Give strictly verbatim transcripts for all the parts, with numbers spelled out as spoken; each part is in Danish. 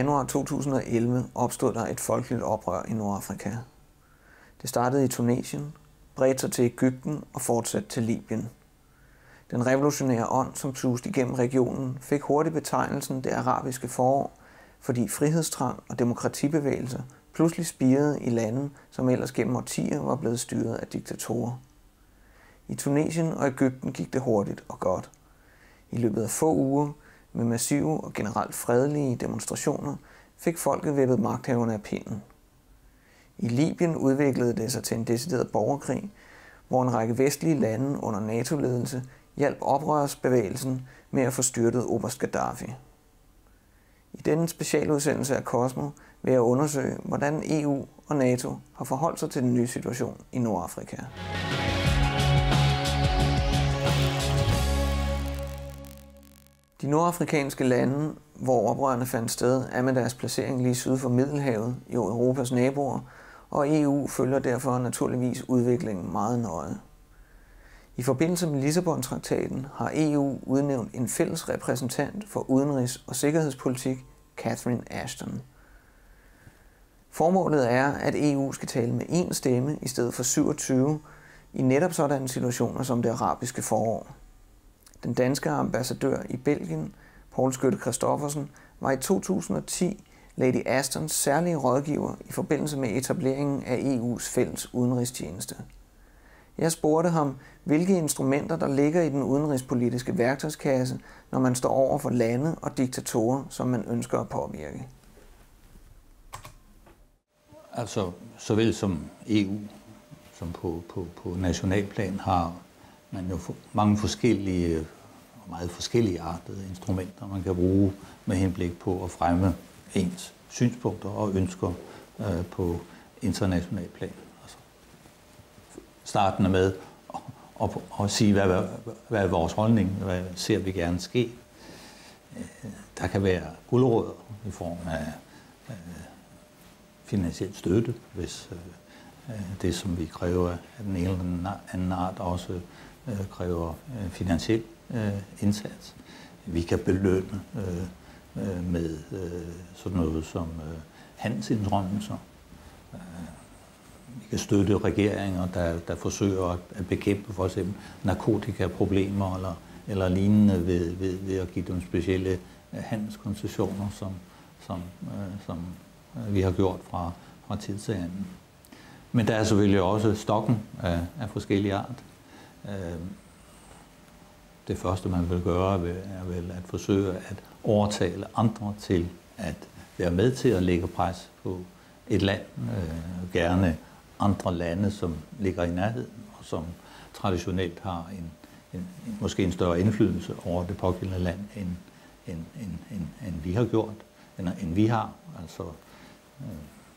januar to tusind og elleve opstod der et folkeligt oprør i Nordafrika. Det startede i Tunesien, bredte sig til Egypten og fortsatte til Libyen. Den revolutionære ånd, som suste igennem regionen, fik hurtigt betegnelsen det arabiske forår, fordi frihedstrang og demokratibevægelser pludselig spirede i lande, som ellers gennem årtier var blevet styret af diktatorer. I Tunesien og Egypten gik det hurtigt og godt. I løbet af få uger, med massive og generelt fredelige demonstrationer, fik folket vippet magthaverne af pinden. I Libyen udviklede det sig til en decideret borgerkrig, hvor en række vestlige lande under NATO-ledelse hjalp oprørsbevægelsen med at få styrtet oberst Gaddafi. I denne specialudsendelse af Cosmo vil jeg undersøge, hvordan E U og NATO har forholdt sig til den nye situation i Nordafrika. De nordafrikanske lande, hvor oprørene fandt sted, er med deres placering lige syd for Middelhavet, jo Europas naboer, og E U følger derfor naturligvis udviklingen meget nøje. I forbindelse med Lissabon-traktaten har E U udnævnt en fælles repræsentant for udenrigs- og sikkerhedspolitik, Catherine Ashton. Formålet er, at E U skal tale med én stemme i stedet for syvogtyve i netop sådanne situationer som det arabiske forår. Den danske ambassadør i Belgien, Poul Skytte Christoffersen, var i to tusind og ti Lady Ashtons særlige rådgiver i forbindelse med etableringen af E U's fælles udenrigstjeneste. Jeg spurgte ham, hvilke instrumenter der ligger i den udenrigspolitiske værktøjskasse, når man står over for lande og diktatorer, som man ønsker at påvirke. Altså, såvel som E U, som på, på, på nationalplan, har man jo mange forskellige og meget forskellige artede instrumenter, man kan bruge med henblik på at fremme ens synspunkter og ønsker øh, på international plan. Altså, startende med at, at, at sige, hvad, hvad, hvad er vores holdning, hvad ser vi gerne ske. Der kan være guldråd i form af øh, finansiel støtte, hvis øh, det, som vi kræver af den ene eller anden art, også øh, kræver øh, finansiel øh, indsats. Vi kan belønne øh, øh, med øh, sådan noget som øh, handelsindrømmelser. Øh, vi kan støtte regeringer, der, der forsøger at bekæmpe for eksempel narkotikaproblemer eller, eller lignende ved, ved, ved at give dem specielle øh, handelskoncessioner, som, som, øh, som vi har gjort fra, fra tid til anden. Men der er selvfølgelig også stokken af, af forskellige art. Det første, man vil gøre, er vel at forsøge at overtale andre til at være med til at lægge pres på et land, gerne andre lande, som ligger i nærheden, og som traditionelt har en, en, måske en større indflydelse over det pågældende land, end, end, end, end, end vi har gjort, end, end vi har. Altså, øh,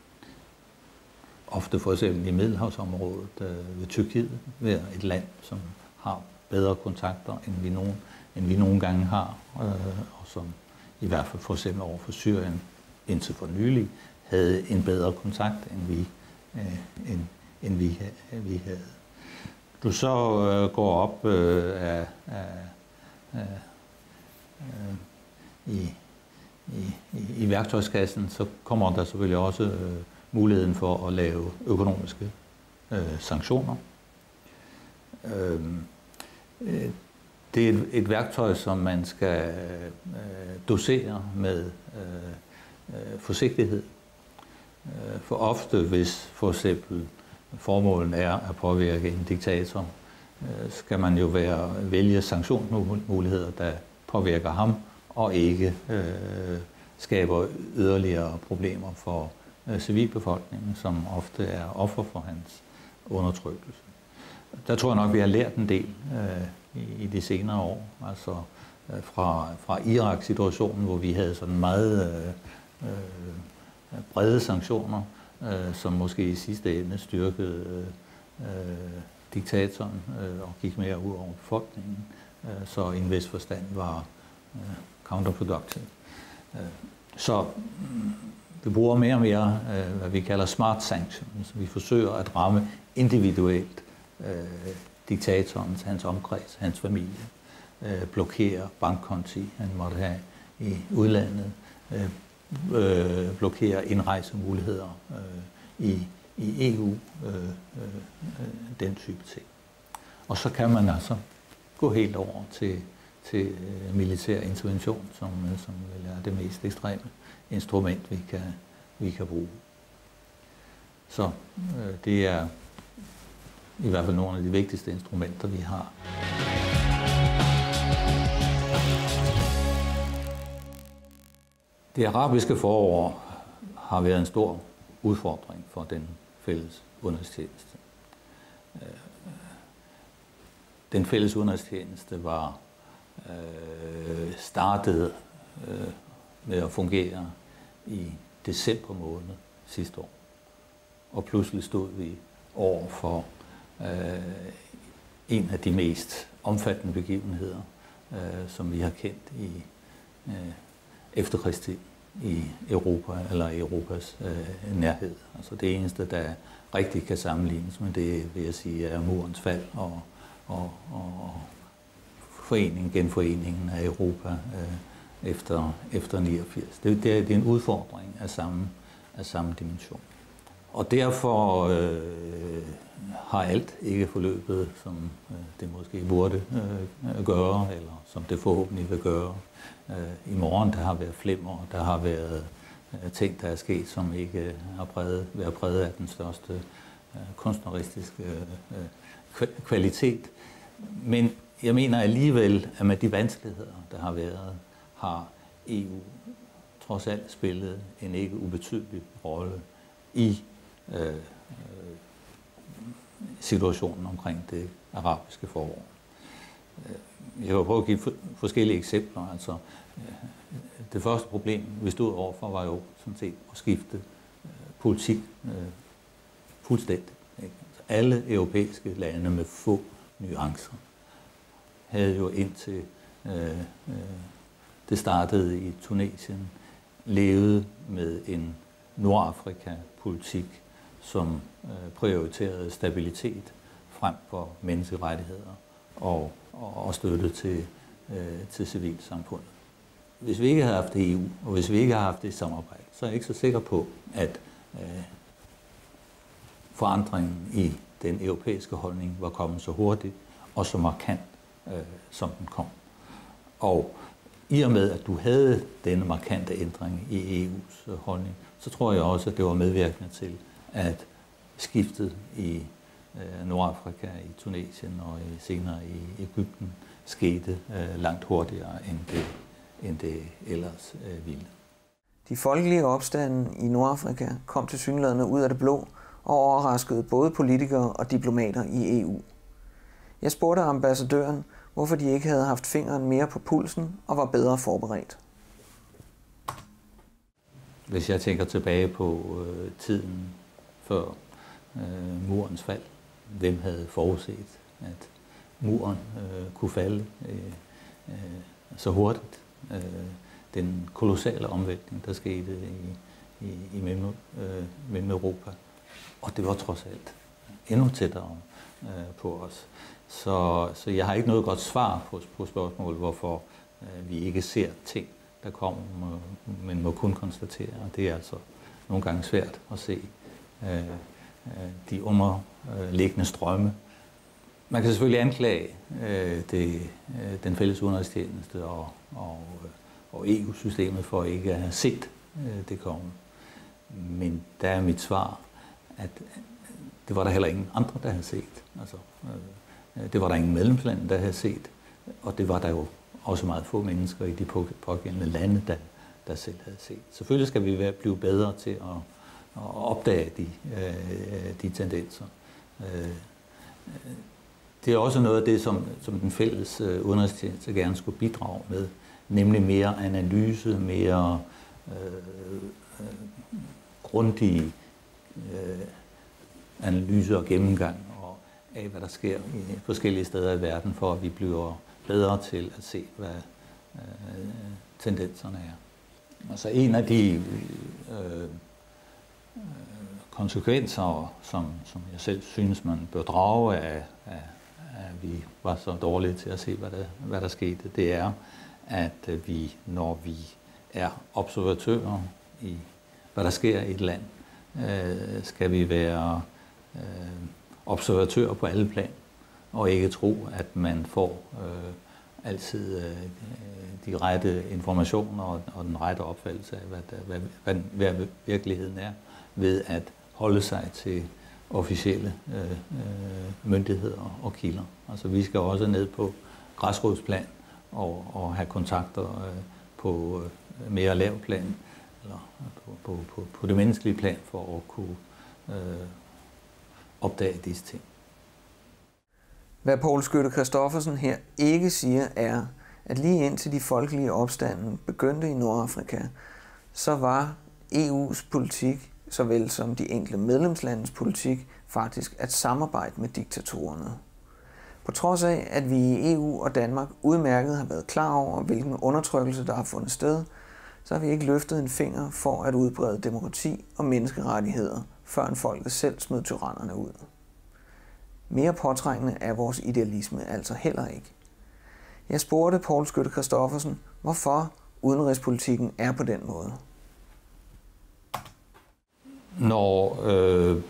ofte for eksempel i Middelhavsområdet øh, ved Tyrkiet, ved et land, som har bedre kontakter, end vi nogen, end vi nogle gange har, øh, og som i hvert fald for eksempel over for Syrien indtil for nylig havde en bedre kontakt, end vi, øh, end, end vi, øh, vi havde. Du så øh, går op øh, af, af, af, øh, i, i, i, i værktøjskassen, så kommer der selvfølgelig også øh, muligheden for at lave økonomiske øh, sanktioner. Øh, øh, det er et, et værktøj, som man skal øh, dosere med øh, øh, forsigtighed. Øh, for ofte, hvis for eksempel formålet er at påvirke en diktator, øh, skal man jo være, vælge sanktionsmuligheder, der påvirker ham, og ikke øh, skaber yderligere problemer for øh, civilbefolkningen, som ofte er offer for hans undertrykkelse. Der tror jeg nok, vi har lært en del øh, i, i de senere år, altså øh, fra, fra Irak-situationen, hvor vi havde sådan meget øh, øh, brede sanktioner, øh, som måske i sidste ende styrkede øh, diktatoren øh, og gik mere ud over befolkningen, øh, så i en vis forstand var øh, counterproductive. Øh, så mm, vi bruger mere og mere, øh, hvad vi kalder smart sanctions. Vi forsøger at ramme individuelt øh, diktatorens, hans omkreds, hans familie, øh, blokere bankkonti, han måtte have i udlandet, øh, øh, blokere indrejsemuligheder øh, i, i E U, øh, øh, den type ting. Og så kan man altså gå helt over til, til militær intervention, som, som vel er det mest ekstreme instrument, vi kan, vi kan bruge. Så øh, det er i hvert fald nogle af de vigtigste instrumenter, vi har. Det arabiske forår har været en stor udfordring for den fælles udenrigstjeneste. Den fælles udenrigstjeneste var øh, startet øh, med at fungere i december måned sidste år. Og pludselig stod vi over for øh, en af de mest omfattende begivenheder, øh, som vi har kendt i øh, efterkrigstid i Europa eller Europas øh, nærhed. Altså det eneste, der rigtig kan sammenlignes med det, vil jeg sige, er murens fald og, og, og foreningen, genforeningen af Europa øh, efter, efter niogfirs. Det, det, er, det er en udfordring af samme, af samme dimension. Og derfor øh, har alt ikke forløbet, som øh, det måske burde øh, gøre, eller som det forhåbentlig vil gøre. Øh, I morgen der har været flimmer, der har været øh, ting, der er sket, som ikke har præget, været præget af den største øh, kunstneristiske øh, kvalitet. Men jeg mener alligevel, at med de vanskeligheder, der har været, har E U trods alt spillet en ikke ubetydelig rolle i øh, situationen omkring det arabiske forår. Jeg kan prøve at give forskellige eksempler. Altså, det første problem, vi stod overfor, var jo sådan set at skifte politik øh, fuldstændigt. Ikke? Altså, alle europæiske lande med få nuancer havde jo indtil øh, øh, det startede i Tunesien, levet med en Nordafrika-politik, som øh, prioriterede stabilitet frem for menneskerettigheder og, og, og støtte til, øh, til civilsamfundet. Hvis vi ikke havde haft E U, og hvis vi ikke havde haft det samarbejde, så er jeg ikke så sikker på, at øh, forandringen i den europæiske holdning var kommet så hurtigt og så markant, øh, som den kom. Og i og med, at du havde denne markante ændring i E U's holdning, så tror jeg også, at det var medvirkende til, at skiftet i øh, Nordafrika, i Tunesien og i, senere i Egypten skete øh, langt hurtigere, end det, end det ellers øh, ville. De folkelige opstande i Nordafrika kom tilsyneladende ud af det blå og overraskede både politikere og diplomater i E U. Jeg spurgte ambassadøren, hvorfor de ikke havde haft fingeren mere på pulsen og var bedre forberedt. Hvis jeg tænker tilbage på øh, tiden før øh, murens fald, hvem havde forudset, at muren øh, kunne falde øh, øh, så hurtigt. Øh, den kolossale omvæltning, der skete i, i, i mellem, øh, mellem Europa. Og det var trods alt endnu tættere øh, på os. Så, så jeg har ikke noget godt svar på, på spørgsmålet, hvorfor øh, vi ikke ser ting, der kommer, men må kun konstatere, og det er altså nogle gange svært at se øh, de underliggende strømme. Man kan selvfølgelig anklage øh, det, øh, den fælles udenrigstjeneste og, og, og E U-systemet for ikke at have set øh, det komme. Men der er mit svar, at det var der heller ingen andre, der havde set. Altså, øh, det var der ingen medlemslande, der havde set, og det var der jo også meget få mennesker i de pågældende lande, der, der selv havde set. Selvfølgelig skal vi være, blive bedre til at, at opdage de, øh, de tendenser. Øh, det er også noget af det, som, som den fælles øh, udenrigstjeneste gerne skulle bidrage med, nemlig mere analyse, mere øh, øh, grundige øh, analyse og gennemgang og af, hvad der sker i forskellige steder i verden, for at vi bliver bedre til at se, hvad øh, tendenserne er. Altså en af de øh, konsekvenser, som, som jeg selv synes, man bør drage af, af, at vi var så dårlige til at se, hvad der, hvad der skete, det er, at vi, når vi er observatører i, hvad der sker i et land. Øh, skal vi være øh, observatører på alle plan, og ikke tro, at man får øh, altid øh, de rette informationer og, og den rette opfattelse af, hvad, hvad, hvad, hvad virkeligheden er, ved at holde sig til officielle øh, myndigheder og kilder. Altså vi skal også ned på græsrodsplan og, og have kontakter øh, på øh, mere lav plan, eller på, på, på, på det menneskelige plan, for at kunne øh, opdage disse ting. Hvad Poul Skytte Christoffersen her ikke siger, er, at lige indtil de folkelige opstande begyndte i Nordafrika, så var E U's politik, såvel som de enkelte medlemslandes politik, faktisk at samarbejde med diktatorerne. På trods af, at vi i E U og Danmark udmærket har været klar over, hvilken undertrykkelse der har fundet sted, så har vi ikke løftet en finger for at udbrede demokrati og menneskerettigheder, før folket selv smed tyrannerne ud. Mere påtrængende er vores idealisme altså heller ikke. Jeg spurgte Poul Skytte Christoffersen, hvorfor udenrigspolitikken er på den måde. Når øh,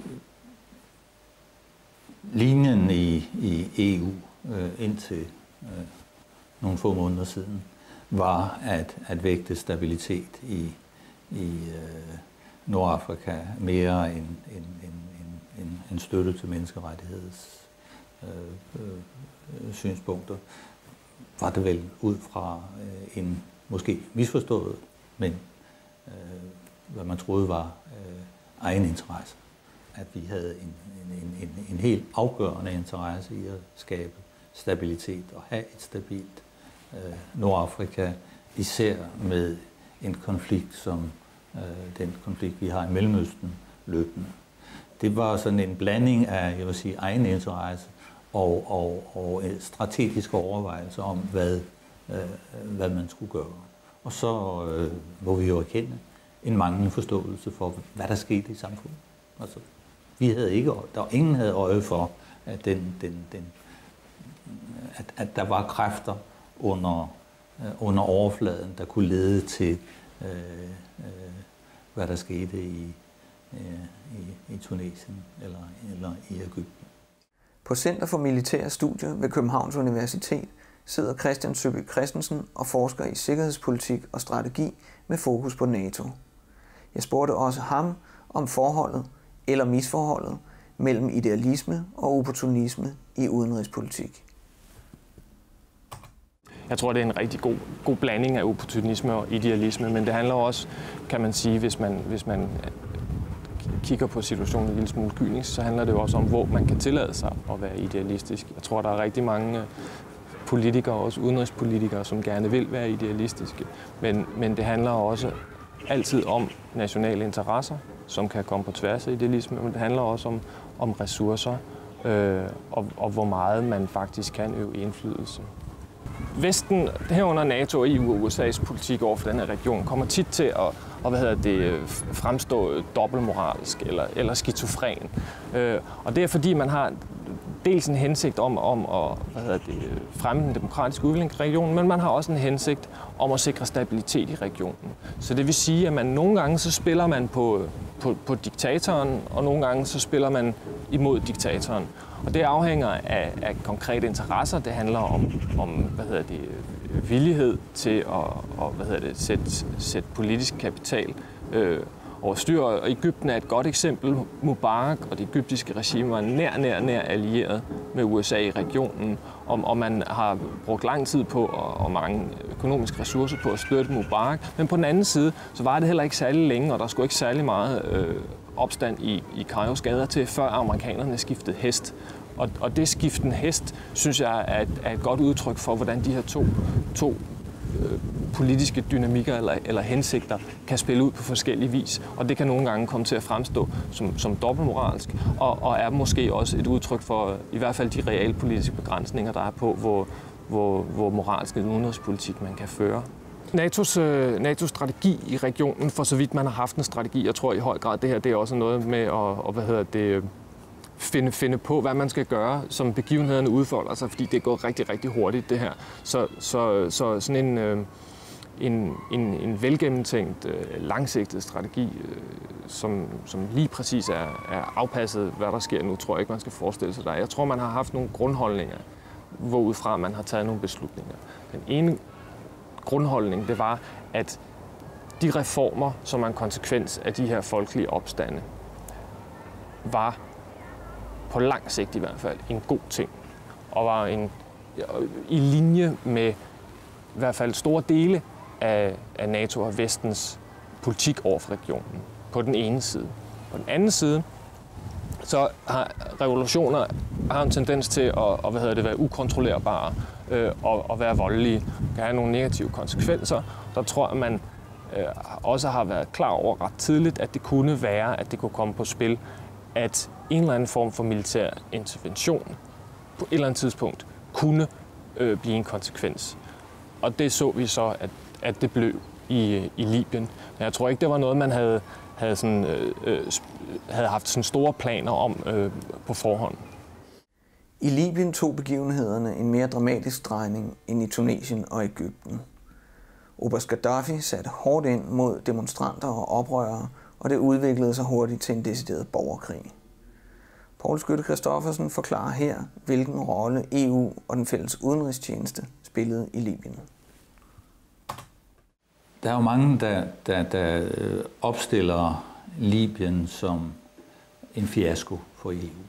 linjen i, i E U øh, indtil øh, nogle få måneder siden var at, at vægte stabilitet i, i øh, Nordafrika mere end, end, end, end, end støtte til menneskerettigheds øh, øh, synspunkter, var det vel ud fra øh, en måske misforstået, men øh, hvad man troede var øh, egen interesse. At vi havde en, en, en, en helt afgørende interesse i at skabe stabilitet og have et stabilt øh, Nordafrika, især med en konflikt som øh, den konflikt, vi har i Mellemøsten løbende. Det var sådan en blanding af, jeg vil sige, egen interesse og, og, og strategiske overvejelser om, hvad, øh, hvad man skulle gøre. Og så øh, må vi jo erkende en manglende forståelse for, hvad der skete i samfundet. Altså, vi havde ikke, der var ingen havde øje for, at, den, den, den, at, at der var kræfter under, under overfladen, der kunne lede til, øh, øh, hvad der skete i, øh, i, i Tunesien eller, eller i Egypten. På Center for Militære Studier ved Københavns Universitet sidder Christian Søby Christensen og forsker i sikkerhedspolitik og strategi med fokus på NATO. Jeg spurgte også ham om forholdet eller misforholdet mellem idealisme og opportunisme i udenrigspolitik. Jeg tror, det er en rigtig god, god blanding af opportunisme og idealisme, men det handler også, kan man sige, hvis man, hvis man kigger på situationen en lille smule kynisk, så handler det jo også om, hvor man kan tillade sig at være idealistisk. Jeg tror, der er rigtig mange politikere, også udenrigspolitikere, som gerne vil være idealistiske, men, men det handler også altid om nationale interesser, som kan komme på tværs af idealisme, men det handler også om, om ressourcer øh, og, og hvor meget man faktisk kan øve indflydelse. Vesten, herunder NATO, E U og U S A's politik over for den her region, kommer tit til at og, hvad hedder det, fremstå dobbeltmoralsk eller, eller skizofren. Øh, og det er fordi, man har dels en hensigt om, om at hvad hedder det, fremme den demokratiske udvikling i regionen, men man har også en hensigt om at sikre stabilitet i regionen. Så det vil sige, at man nogle gange så spiller man på, på, på diktatoren, og nogle gange så spiller man imod diktatoren. Og det afhænger af, af konkrete interesser. Det handler om, om hvad hedder det, villighed til at og, hvad hedder det, sætte, sætte politisk kapital øh, over styr. Og Egypten er et godt eksempel. Mubarak og det egyptiske regime var nær, nær, nær allieret med U S A i regionen, og, og man har brugt lang tid på og, og mange økonomiske ressourcer på at støtte Mubarak. Men på den anden side, så var det heller ikke særlig længe, og der skulle ikke særlig meget øh, opstand i, i Kairos gader til, før amerikanerne skiftede hest. Og, og det skiften hest, synes jeg, er et, er et godt udtryk for, hvordan de her to, to øh, politiske dynamikker eller, eller hensigter kan spille ud på forskellige vis. Og det kan nogle gange komme til at fremstå som, som dobbeltmoralsk, og, og er måske også et udtryk for i hvert fald de realpolitiske begrænsninger, der er på, hvor, hvor, hvor moralsk en udenrigspolitik man kan føre. NATO's, øh, NATO's strategi i regionen, for så vidt man har haft en strategi, jeg tror i høj grad, det her det er også noget med at og, hvad hedder det, finde, finde på, hvad man skal gøre, som begivenhederne udfolder sig, fordi det går rigtig, rigtig hurtigt, det her. Så, så, så sådan en, øh, en, en, en velgennemtænkt, øh, langsigtet strategi, øh, som, som lige præcis er, er afpasset, hvad der sker nu, tror jeg ikke, man skal forestille sig der. Jeg tror, man har haft nogle grundholdninger, hvorudfra man har taget nogle beslutninger. Den ene grundholdning, det var, at de reformer, som er en konsekvens af de her folkelige opstande, var på lang sigt i hvert fald en god ting, og var en, i linje med i hvert fald store dele af, af NATO og Vestens politik over for regionen, på den ene side. På den anden side, så har revolutioner har en tendens til at, og, hvad hedder det, være ukontrollerbare øh, og, og være voldelige, kan have nogle negative konsekvenser. Der tror jeg, man øh, også har været klar over ret tidligt, at det kunne være, at det kunne komme på spil, at en eller anden form for militær intervention på et eller andet tidspunkt kunne øh, blive en konsekvens. Og det så vi så, at, at det blev i, i Libyen. Men jeg tror ikke, det var noget, man havde, havde, sådan, øh, havde haft sådan store planer om øh, på forhånd. I Libyen tog begivenhederne en mere dramatisk drejning end i Tunesien og Egypten. Oberst Gaddafi satte hårdt ind mod demonstranter og oprørere, og det udviklede sig hurtigt til en decideret borgerkrig. Poul Skytte Christoffersen forklarer her, hvilken rolle E U og den fælles udenrigstjeneste spillede i Libyen. Der er jo mange, der, der, der opstiller Libyen som en fiasko for E U.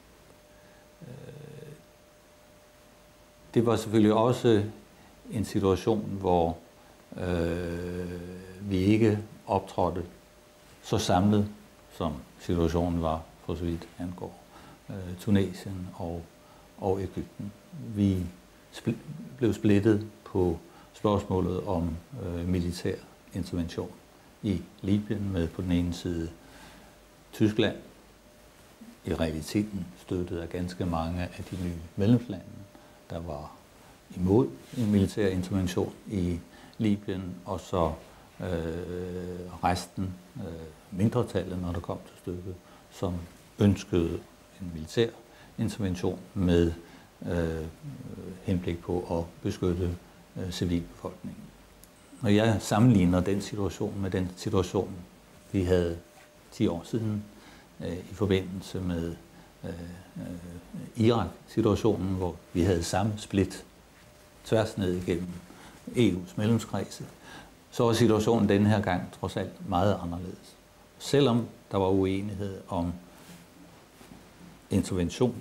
Det var selvfølgelig også en situation, hvor øh, vi ikke optrådte så samlet, som situationen var for så vidt angår øh, Tunesien og, og Egypten. Vi spl- blev splittet på spørgsmålet om øh, militær intervention i Libyen med på den ene side Tyskland, i realiteten støttet af ganske mange af de nye medlemslande, der var imod en militær intervention i Libyen, og så øh, resten, øh, mindretallet, når der kom til stykket, som ønskede en militær intervention med øh, henblik på at beskytte øh, civilbefolkningen. Når jeg sammenligner den situation med den situation, vi havde ti år siden øh, i forbindelse med øh, øh, Irak-situationen, hvor vi havde samme split tværs ned igennem E U's medlemskredse, så var situationen denne her gang trods alt meget anderledes. Selvom der var uenighed om intervention,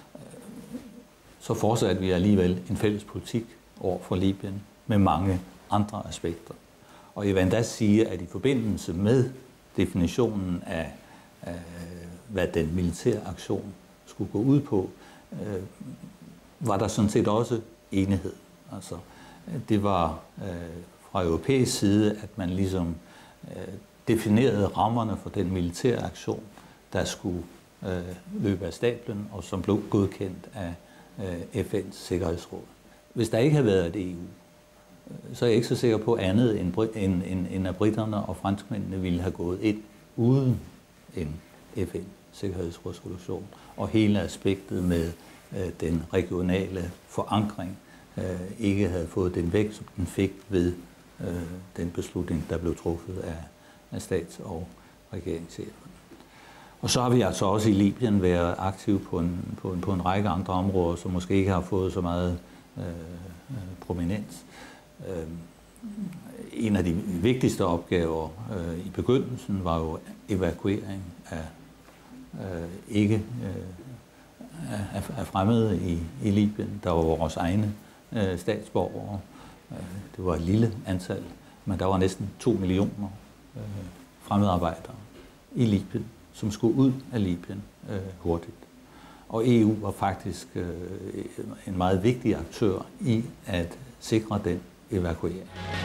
så fortsatte vi alligevel en fælles politik over for Libyen med mange andre aspekter. Og jeg vil endda sige, at i forbindelse med definitionen af, af hvad den militære aktion skulle gå ud på, øh, var der sådan set også enighed. Altså, det var øh, fra europæisk side, at man ligesom øh, definerede rammerne for den militære aktion, der skulle øh, løbe af stablen, og som blev godkendt af øh, F N's Sikkerhedsråd. Hvis der ikke havde været et E U, øh, så er jeg ikke så sikker på andet, end, end, end, end at britterne og franskmændene ville have gået ind uden en F N Sikkerhedsrådsresolution, og hele aspektet med øh, den regionale forankring øh, ikke havde fået den vægt, som den fik ved øh, den beslutning, der blev truffet af, af stats- og regeringschefen. Og så har vi altså også i Libyen været aktive på en, på en, på en række andre områder, som måske ikke har fået så meget øh, prominens. Øh, en af de vigtigste opgaver øh, i begyndelsen var jo evakuering af øh, ikke øh, af, af fremmede i, i Libyen. Der var vores egne øh, statsborgere. Øh, det var et lille antal, men der var næsten to millioner øh, fremmedarbejdere i Libyen, som skulle ud af Libyen øh, hurtigt. Og E U var faktisk øh, en meget vigtig aktør i at sikre den evakuering.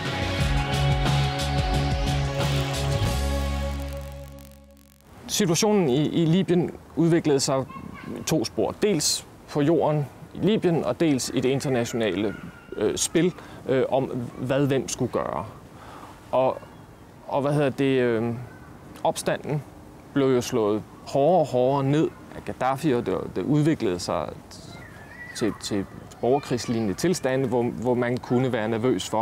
Situationen i, i Libyen udviklede sig to spor. Dels på jorden i Libyen, og dels i det internationale øh, spil øh, om, hvad hvem skulle gøre. Og, og hvad hedder det, øh, opstanden blev jo slået hårdere og hårdere ned af Gaddafi, og det, det udviklede sig til, til borgerkrigslignende tilstande, hvor, hvor man kunne være nervøs for,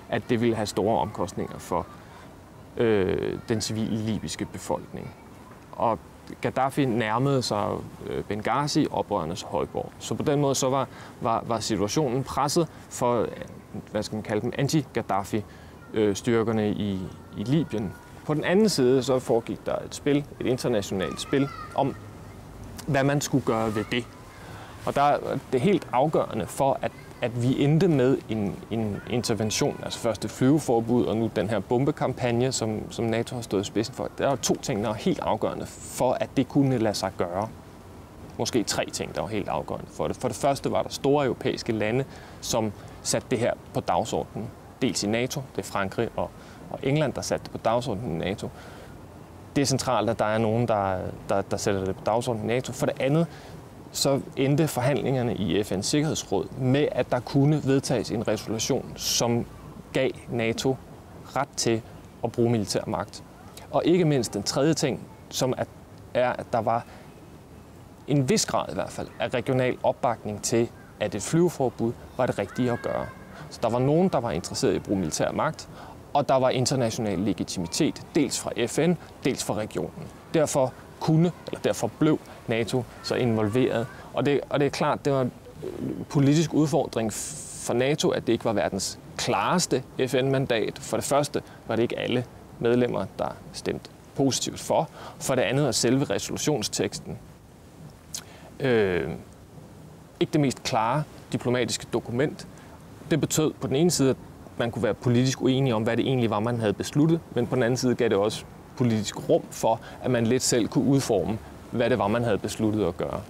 at det ville have store omkostninger for øh, den civile libyske befolkning. Og Gaddafi nærmede sig øh, Benghazi, oprørernes højborg. Så på den måde så var, var, var situationen presset for, hvad skal man kalde dem, anti-Gaddafi-styrkerne i, i Libyen. På den anden side så foregik der et spil, et internationalt spil, om hvad man skulle gøre ved det. Og der er det helt afgørende for, at, at vi endte med en, en intervention, altså først et flyveforbud, og nu den her bombekampagne, som, som NATO har stået i spidsen for. Der er to ting, der er helt afgørende for, at det kunne lade sig gøre. Måske tre ting, der var helt afgørende for det. For det første var der store europæiske lande, som satte det her på dagsordenen. Dels i NATO, det er Frankrig og, og England, der satte det på dagsordenen i NATO. Det er centralt, at der er nogen, der, der, der sætter det på dagsordenen i NATO. For det andet, så endte forhandlingerne i F N's Sikkerhedsråd med, at der kunne vedtages en resolution, som gav NATO ret til at bruge militær magt. Og ikke mindst den tredje ting, som er, at der var en vis grad i hvert fald af regional opbakning til, at et flyveforbud var det rigtige at gøre. Så der var nogen, der var interesseret i at bruge militær magt, og der var international legitimitet, dels fra F N, dels fra regionen. Derfor kunne, eller derfor blev NATO så involveret. Og det, og det er klart, det var en politisk udfordring for NATO, at det ikke var verdens klareste F N-mandat. For det første var det ikke alle medlemmer, der stemte positivt for. For det andet er selve resolutionsteksten øh, ikke det mest klare diplomatiske dokument. Det betød på den ene side, at man kunne være politisk uenig om, hvad det egentlig var, man havde besluttet, men på den anden side gav det også politisk rum for, at man lidt selv kunne udforme, hvad det var, man havde besluttet at gøre.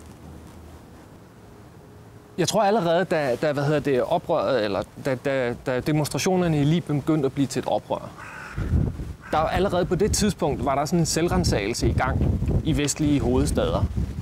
Jeg tror allerede, da, da hvad hedder det, oprøret, eller da, da, da demonstrationerne i Libyen begyndte at blive til et oprør, der allerede på det tidspunkt var der sådan en selvrensagelse i gang i vestlige hovedstader,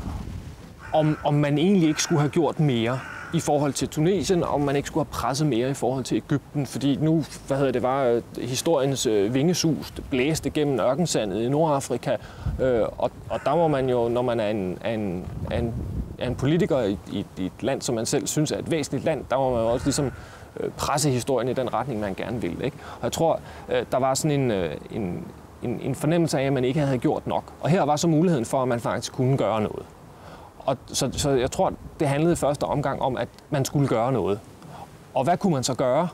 om, om man egentlig ikke skulle have gjort mere i forhold til Tunesien, om man ikke skulle have presset mere i forhold til Egypten, fordi nu, hvad hedder det, var historiens øh, vingesus blæste gennem ørkensandet i Nordafrika, øh, og, og der må man jo, når man er en, en, en, en politiker i, i, i et land, som man selv synes er et væsentligt land, der må man jo også ligesom øh, presse historien i den retning, man gerne vil, ikke? Og jeg tror, øh, der var sådan en, øh, en, en, en fornemmelse af, at man ikke havde gjort nok, og her var så muligheden for, at man faktisk kunne gøre noget. Og så, så jeg tror, det handlede i første omgang om, at man skulle gøre noget. Og hvad kunne man så gøre?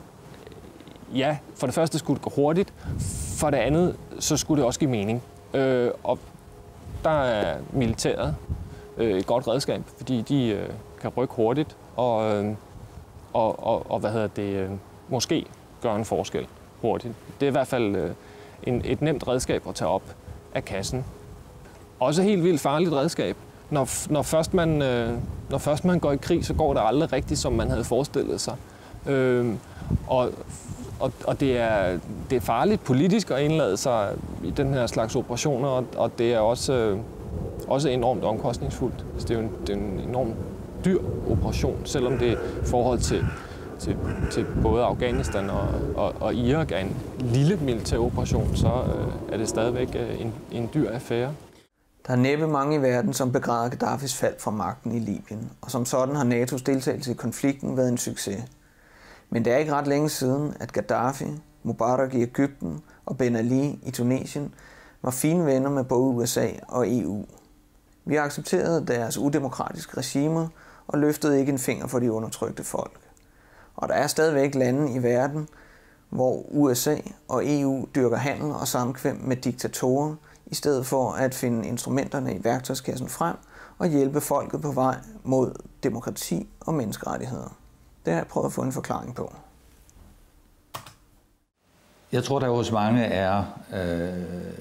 Ja, for det første skulle det gå hurtigt. For det andet, så skulle det også give mening. Øh, og der er militæret øh, et godt redskab, fordi de øh, kan rykke hurtigt og, øh, og, og, og hvad hedder det, øh, måske gøre en forskel hurtigt. Det er i hvert fald øh, en, et nemt redskab at tage op af kassen. Også et helt vildt farligt redskab. Når, når, først man, øh, når først man går i krig, så går det aldrig rigtigt, som man havde forestillet sig. Øh, og og, og det, er, det er farligt politisk at indlade sig i den her slags operationer, og, og det er også, øh, også enormt omkostningsfuldt. Det er jo en, det er en enormt dyr operation, selvom det i forhold til, til, til både Afghanistan og, og, og Irak er en lille militær operation, så øh, er det stadigvæk øh, en, en dyr affære. Der er næppe mange i verden, som begræder Gaddafis fald fra magten i Libyen, og som sådan har NATO's deltagelse i konflikten været en succes. Men det er ikke ret længe siden, at Gaddafi, Mubarak i Egypten og Ben Ali i Tunesien var fine venner med både U S A og E U. Vi accepterede deres udemokratiske regimer og løftede ikke en finger for de undertrykte folk. Og der er stadigvæk lande i verden, hvor U S A og E U dyrker handel og samkvem med diktatorer, i stedet for at finde instrumenterne i værktøjskassen frem og hjælpe folket på vej mod demokrati og menneskerettigheder. Det har jeg prøvet at få en forklaring på. Jeg tror, der hos mange er øh,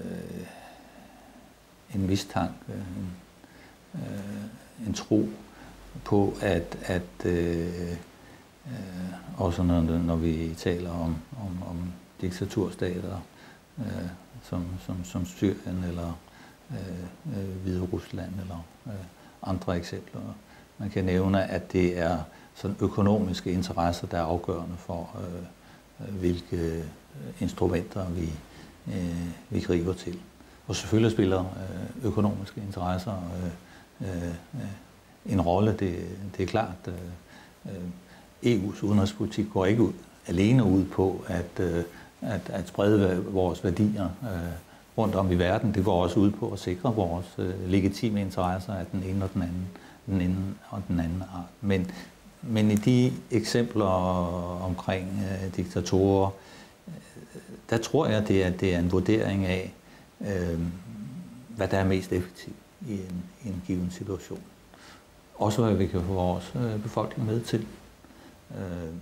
en mistanke, en, øh, en tro på, at, at øh, øh, også når, når vi taler om, om, om diktaturstater, øh, som, som, som Syrien eller øh, øh, Hvide Rusland eller øh, andre eksempler. Man kan nævne, at det er sådan økonomiske interesser, der er afgørende for, øh, hvilke instrumenter vi, øh, vi griber til. Og selvfølgelig spiller øh, økonomiske interesser øh, øh, en rolle. Det, det er klart, øh, E U's udenrigspolitik går ikke ud alene ud på at, øh, at, at sprede vores værdier øh, rundt om i verden. Det går også ud på at sikre vores øh, legitime interesser af den ene og den anden, den ene og den anden art. Men, men i de eksempler omkring øh, diktatorer, øh, der tror jeg, det er, det er en vurdering af, øh, hvad der er mest effektivt i en, i en given situation. Også hvad vi kan få vores øh, befolkning med til. Øh, øh,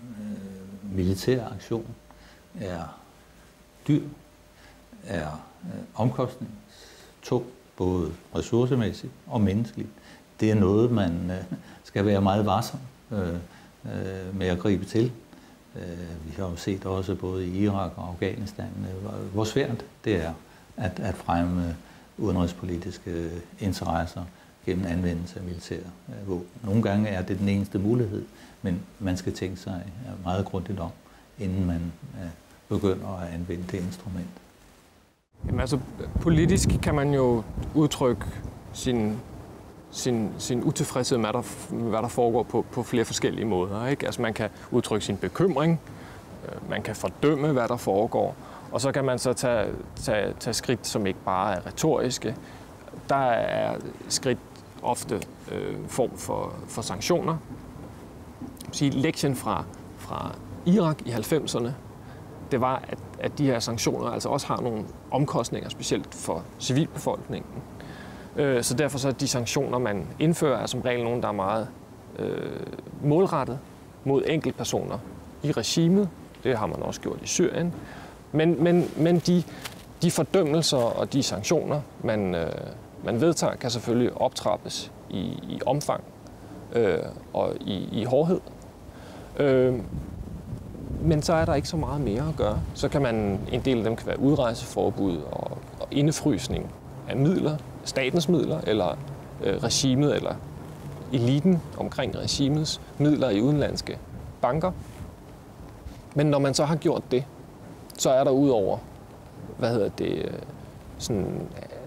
militær aktion er dyr, er øh, omkostningstung, både ressourcemæssigt og menneskeligt. Det er noget, man øh, skal være meget varsom øh, øh, med at gribe til. Øh, vi har jo set også både i Irak og Afghanistan, øh, hvor svært det er at, at fremme udenrigspolitiske interesser gennem anvendelse af militære våben. Nogle gange er det den eneste mulighed, men man skal tænke sig meget grundigt om, inden man begynder at anvende det instrument. Jamen altså, politisk kan man jo udtrykke sin, sin, sin utilfredshed med, hvad der foregår på, på flere forskellige måder. Ikke? Altså, man kan udtrykke sin bekymring, man kan fordømme, hvad der foregår, og så kan man så tage, tage, tage skridt, som ikke bare er retoriske. Der er skridt ofte øh, form for, for sanktioner. Sige, lektien fra, fra Irak i halvfemserne, det var, at, at de her sanktioner altså også har nogle omkostninger, specielt for civilbefolkningen. Øh, så derfor så er de sanktioner, man indfører, er som regel nogle, der er meget øh, målrettet mod enkeltpersoner i regimet. Det har man også gjort i Syrien. Men, men, men de, de fordømmelser og de sanktioner, man, øh, man vedtager, kan selvfølgelig optrappes i, i omfang øh, og i, i hårdhed. Øh, men så er der ikke så meget mere at gøre. Så kan man, en del af dem kan være udrejseforbud og, og indefrysning af midler, statens midler, eller øh, regimet, eller eliten omkring regimets midler i udenlandske banker. Men når man så har gjort det, så er der udover, hvad hedder det, sådan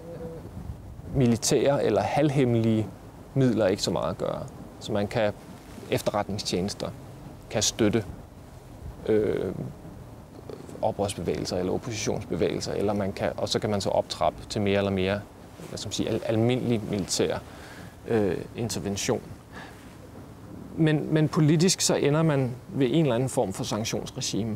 militære eller halvhemmelige midler ikke så meget at gøre. Så man kan, efterretningstjenester kan støtte øh, oprørsbevægelser eller oppositionsbevægelser, eller man kan, og så kan man så optrappe til mere eller mere, hvad skal man sige, al- almindelig militær øh, intervention. Men, men politisk så ender man ved en eller anden form for sanktionsregime,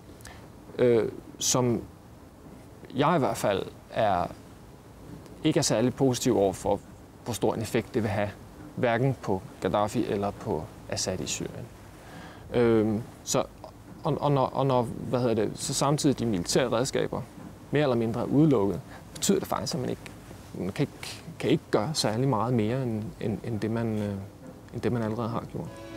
øh, som jeg i hvert fald er, ikke er særlig positiv over for, hvor stor en effekt det vil have, hverken på Gaddafi eller på Assad i Syrien. Øh, så, og, og, når, og når, hvad hedder det, så samtidig de militære redskaber mere eller mindre er udelukket, betyder det faktisk, at man ikke, man kan ikke, kan ikke gøre særlig meget mere end, end, end, det, man, øh, end det, man allerede har gjort.